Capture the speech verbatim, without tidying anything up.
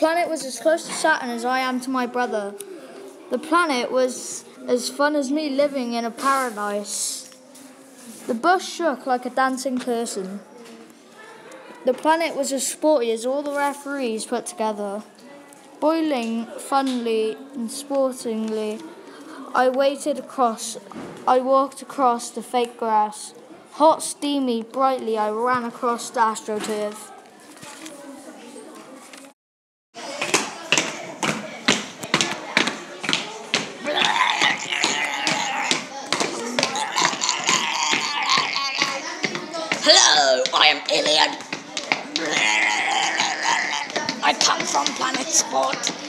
planet was as close to Saturn as I am to my brother. The planet was as fun as me living in a paradise. The bus shook like a dancing person. The planet was as sporty as all the referees put together. Boiling, funnily and sportingly, I waited across, I walked across the fake grass. Hot, steamy, brightly, I ran across the AstroTurf. Hello, I am Iliad. I come from Planet Sport.